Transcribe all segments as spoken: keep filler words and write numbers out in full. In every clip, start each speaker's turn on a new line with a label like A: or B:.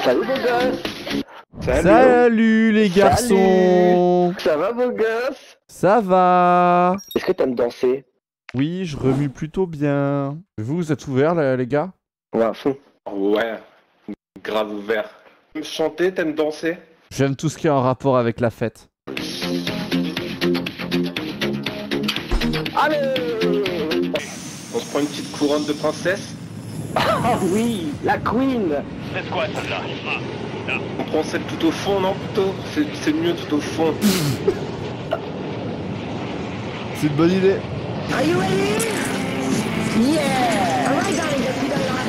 A: Salut beau gosse.
B: Salut, Salut les garçons.
A: Salut. Ça va beau gosse?
B: Ça va.
A: Est-ce que t'aimes danser?
B: Oui, je remue plutôt bien. Vous, vous êtes ouverts là, les gars?
A: Ouais, à fond.
C: Ouais, grave ouvert. T'aimes chanter, t'aimes danser?
B: J'aime tout ce qui est en rapport avec la fête.
A: Allez!
C: On se prend une petite couronne de princesse?
A: Ah oui, la queen!
D: C'est quoi celle-là? Ah,
C: on prend celle tout au fond, non plutôt? C'est mieux tout au fond.
B: C'est une bonne idée.
E: Are you ready? Yeah! Alright, darling, je suis dans la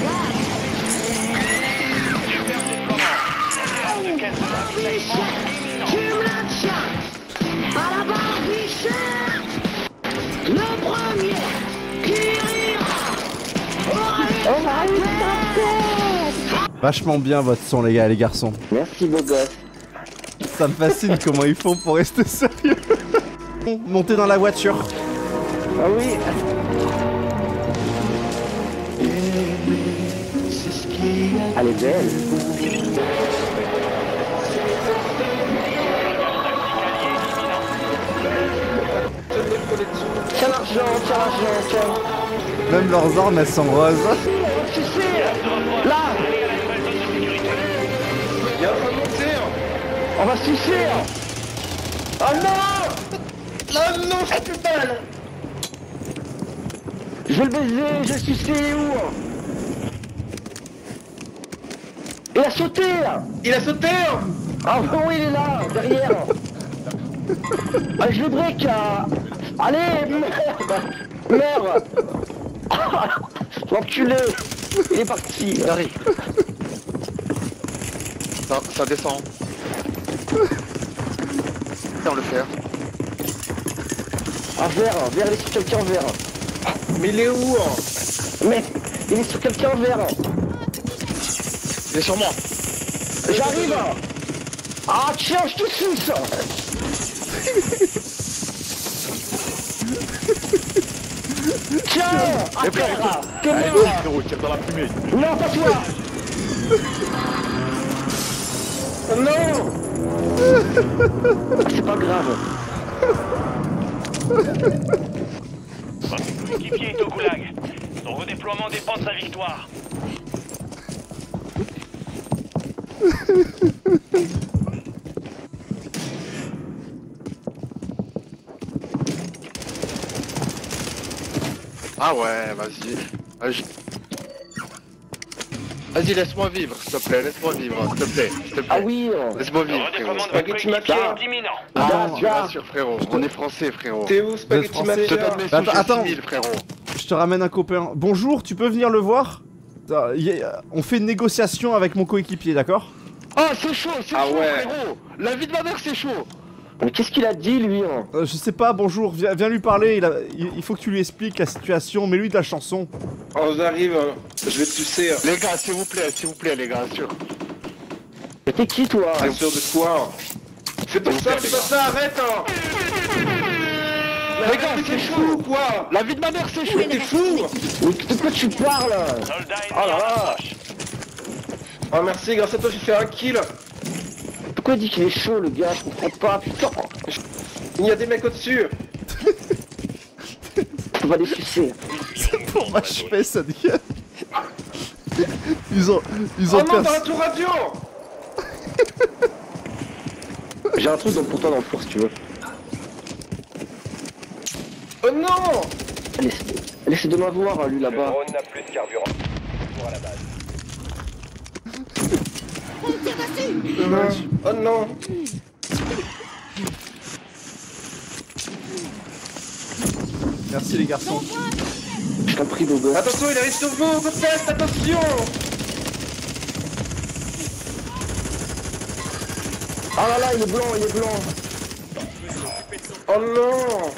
E: tu me la tiens! À la barre Richard! Le premier qui rira! Aura eu sa tête!
B: Vachement bien votre son les gars et les garçons.
A: Merci beau gosse.
B: Ça me fascine comment ils font pour rester sérieux. Montez dans la voiture.
A: Ah oui. Elle est belle. Tiens l'argent, tiens l'argent, tiens.
B: Même leurs armes elles sont roses.
A: Là.
C: Il y a un train de monter.
A: On va se sucer. Oh non.
C: Ah non, c'est putain.
A: Je vais le baiser, je vais le sucer, il est où? Il a sauté.
C: Il a sauté.
A: Ah oui, il est là, derrière. Ah, je le break. Allez, merde. Merde. L'enculé. Il est parti, allez.
F: Ça, ça descend. On le fait.
A: Un verre, verre, il est sur quelqu'un vert.
C: Mais il est où?
A: Mais il est sur quelqu'un vert.
F: Il est sur moi.
A: J'arrive. Ah tiens, je te suce. Tiens, à terre. T'es mort.
F: Frérot, tire dans la fumée.
A: Non, pas toi.
C: Non.
A: C'est pas grave.
D: votre équipier est au goulag. Son redéploiement dépend de sa victoire.
F: Ah ouais, vas-y. Vas-y, vas-y laisse-moi vivre, s'il te plaît, laisse-moi vivre, s'il te plaît, s'il te plaît.
A: Ah oui.
F: Laisse-moi
D: Le
F: vivre, frérot.
D: redéploiement de votre
C: Spaghetti
D: coéquipier
C: mafia.
D: est imminent.
F: Ah,
A: Gars,
F: tu
A: gars.
F: rassures, frérot. On est français, frérot.
C: T'es où, Spaghetti
B: français
F: Je te
C: Mafia?
F: donne mes
B: Bah,
F: sous,
B: attends.
F: j'ai six mille, frérot.
B: Je te ramène un copain. Bonjour, tu peux venir le voir? Euh, y a- On fait une négociation avec mon coéquipier, d'accord?
A: Ah c'est chaud, c'est
C: Ah
A: chaud
C: ouais.
A: frérot. La vie de ma mère c'est chaud. Mais qu'est-ce qu'il a dit lui hein?
B: euh, Je sais pas, bonjour, viens, viens lui parler, il, a- il- il faut que tu lui expliques la situation, mets lui de la chanson.
C: Oh, j'arrive. Je vais te sucer.
F: Les gars, s'il vous plaît, s'il vous plaît, les gars, sûr.
A: Mais t'es qui toi?
C: Assure de quoi? Fais pas ça, fais pas ça, arrête hein.
A: Les gars c'est chaud
C: Fou quoi?
A: La vie de ma mère c'est chaud.
C: T'es fou?
A: Mais de quoi tu parles?
D: Soldat ennemi
C: Oh là
D: en
C: là.
D: approche.
C: Oh merci, grâce à toi j'ai fait un kill.
A: Pourquoi il dit qu'il est chaud le gars? Je comprends pas, putain.
C: Il y a des mecs au-dessus.
A: On va les sucer.
B: Pour m'achever cette gueule. Ils ont... Ils ont
C: Oh non, dans la
B: cassé...
C: tour radio.
A: J'ai un truc dans- pour toi dans le four si tu veux.
C: Oh non.
A: Laisse, laisse de m'avoir lui là-bas.
D: drone n'a plus de carburant. Retour à la base.
C: Oh non.
B: Merci les garçons.
A: Je t'en prie beau gosse.
C: Attention, il arrive sur vous, Gopest, attention.
A: Ah là là il est blanc, il est blanc.
C: Oh non.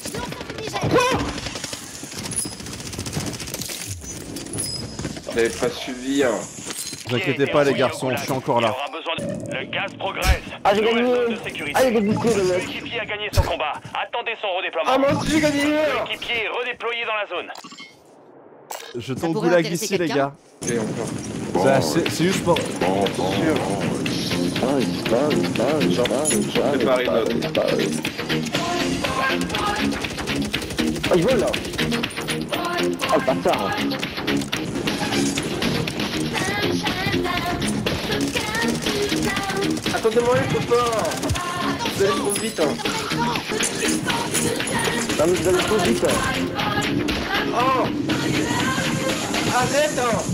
C: J'avais pas suivi hein.
B: Ne vous inquiétez pas les garçons, je suis encore là.
D: Il aura besoin de- Le gaz progresse.
A: Ah j'ai
D: Nouvelle
A: gagné.
D: zone de sécurité.
A: Ah il est dégoûté le
D: Votre
A: mec.
D: équipier a gagné son combat. Attendez son redéploiement.
C: Ah moi aussi j'ai gagné.
D: L'équipier est redéployé dans la zone.
B: Je
G: Ça
B: tombe
G: pourrait
B: goulag
G: intéresser
B: ici les
G: quelqu'un
B: gars.
C: Et encore.
B: Ça, C'est c'est juste pour...
C: Prépare une autre.
A: Ah, il vole là. Oh le bâtard.
C: Attendez-moi les copains. Vous allez trop vite hein.
A: Non mais vous allez trop vite. Hein.
C: Oh. Arrête hein.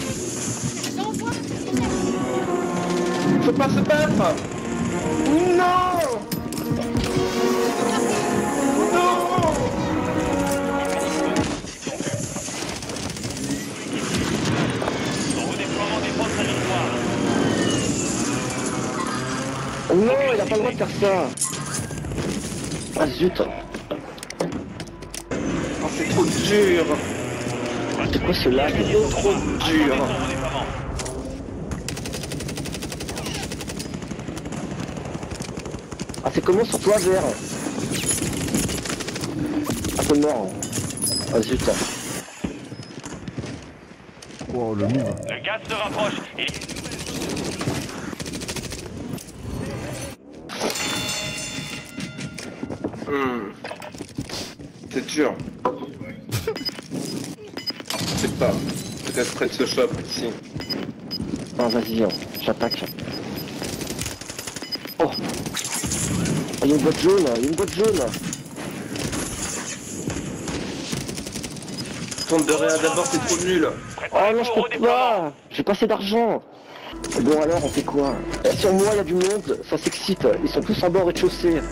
C: Faut pas se battre. Non. Non.
D: Son redéploiement des forces à victoire.
A: Non, il a pas le droit de faire ça. Ah zut.
C: Oh, c'est trop dur.
A: C'est quoi ce lag?
C: C'est trop dur.
D: Son redéploiement.
A: Ah c'est comment sur toi vert? Ah c'est mort. Ah zut.
B: Wow, le move.
D: Le gaz se rapproche. Il...
C: Hmm. C'est dur. Je sais pas. Peut-être près de ce shop ici.
A: Ah vas-y, hein. J'attaque. Oh. Ah, il y a une boîte jaune, il y a une boîte jaune.
C: Tourne de réa d'abord, c'est trop nul.
A: Oh non, je peux pas. J'ai pas assez d'argent. Bon alors, on fait quoi? Eh, sur moi, il y a du monde, ça s'excite. Ils sont tous en bas au rez-de-chaussée.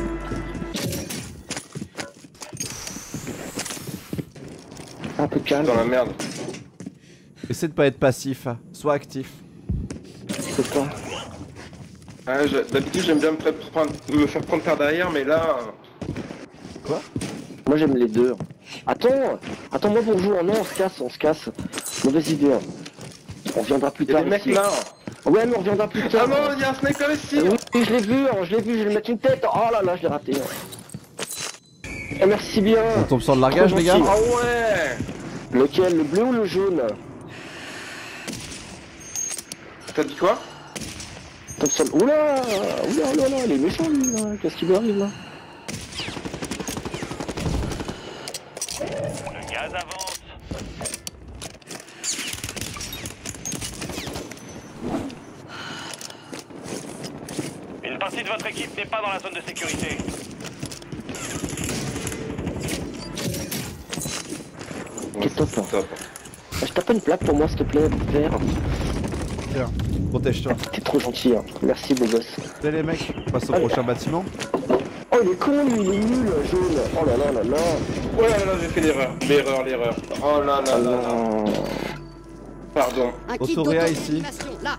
A: Un peu calme.
C: Dans la merde.
B: Essaie de pas être passif, sois actif.
A: C'est pas.
C: Ah, je- D'habitude, j'aime bien me, faire prendre- me faire prendre par derrière, mais là...
B: Quoi?
A: Moi j'aime les deux. Attends, attends moi bonjour, non on se casse, on se casse. Mauvaise idée. On reviendra plus
C: Il y a
A: tard
C: des mecs
A: ici.
C: là.
A: Ouais mais on reviendra plus
C: Ah
A: tard.
C: non, il y a un sniper ici.
A: Oui, je l'ai vu, hein, je l'ai vu, je vais lui mettre une tête. Oh là là, je l'ai raté. Eh, merci bien.
B: On tombe sur le largage,
A: Trop
B: les gars.
A: gentil.
C: Ah ouais.
A: Lequel, le bleu ou le jaune?
C: T'as dit quoi?
A: Thompson. Oula, oula, oula, oula, il est méchant lui là. Qu'est-ce qui lui arrive là?
D: Le gaz avance. Une partie de votre équipe n'est pas dans la zone de sécurité.
A: Qu'est-ce que
C: c'est
A: t'as?
C: top.
A: Je tape pas une plaque pour moi s'il te plaît, vert.
B: Tiens, protège-toi.
A: T'es trop gentil, hein. Merci beau gosse.
B: Salut les mecs, on passe au
A: Allez.
B: prochain bâtiment.
A: Oh il est con lui, il est nul, jaune. Oh là là là là.
C: Oh là là, j'ai fait l'erreur. L'erreur, l'erreur. Oh là là
A: Oh
C: là là.
A: non.
C: Pardon.
G: Un kit
B: Autoréa ici.
G: d'automutilation, là.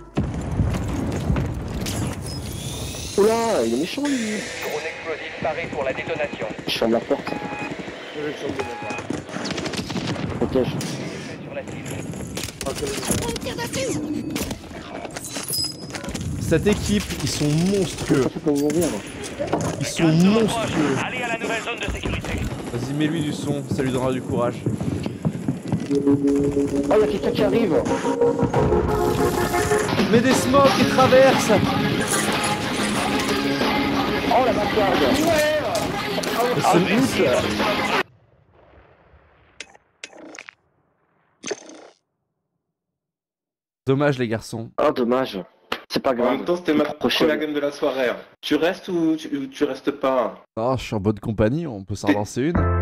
A: Oula, il est méchant lui.
D: Drone explosif paré pour la détonation.
A: Je ferme la porte. Protège.
D: Sur la cible.
G: On tire dessus.
B: Cette équipe, ils sont monstrueux.
A: Ça fait pour mourir.
B: Ils sont
D: Gaz se rapproche.
B: monstrueux.
D: Allez à la nouvelle zone de sécurité.
B: Vas-y, mets-lui du son, ça lui donnera du courage.
A: Oh il y a quelqu'un qui arrive.
B: Mets des smokes qui traversent.
A: Oh la bâtarde. Ah
B: C'est-
A: vite.
B: Dommage les garçons.
A: Oh dommage. C'est pas
C: En
A: grave.
C: même temps, c'était ma
A: Prochaine.
C: première game de la soirée. Tu restes ou tu, ou tu restes pas?
B: Oh, je suis en bonne compagnie, on peut s'en lancer une.